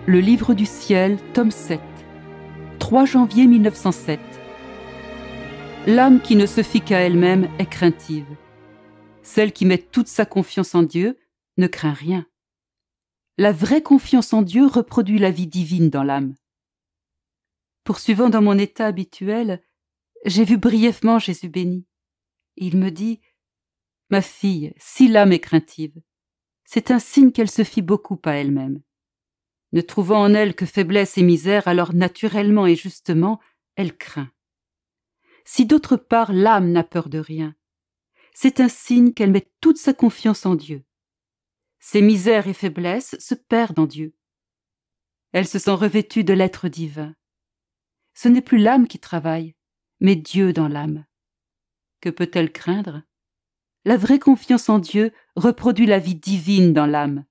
Le livre du ciel, tome 7, 3 janvier 1907. L'âme qui ne se fie qu'à elle-même est craintive. Celle qui met toute sa confiance en Dieu ne craint rien. La vraie confiance en Dieu reproduit la vie divine dans l'âme. Poursuivant dans mon état habituel, j'ai vu brièvement Jésus béni. Il me dit « Ma fille, si l'âme est craintive, c'est un signe qu'elle se fie beaucoup à elle-même. Ne trouvant en elle que faiblesse et misère, alors naturellement et justement, elle craint. Si d'autre part l'âme n'a peur de rien, c'est un signe qu'elle met toute sa confiance en Dieu. Ses misères et faiblesses se perdent en Dieu. Elle se sent revêtue de l'être divin. Ce n'est plus l'âme qui travaille, mais Dieu dans l'âme. Que peut-elle craindre ? La vraie confiance en Dieu reproduit la vie divine dans l'âme.